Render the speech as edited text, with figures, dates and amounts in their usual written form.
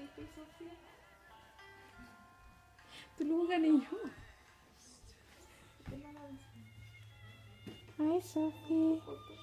kay Sofia. Tulungan ninyo. Ito na lang. Hi, Sophie. Okay.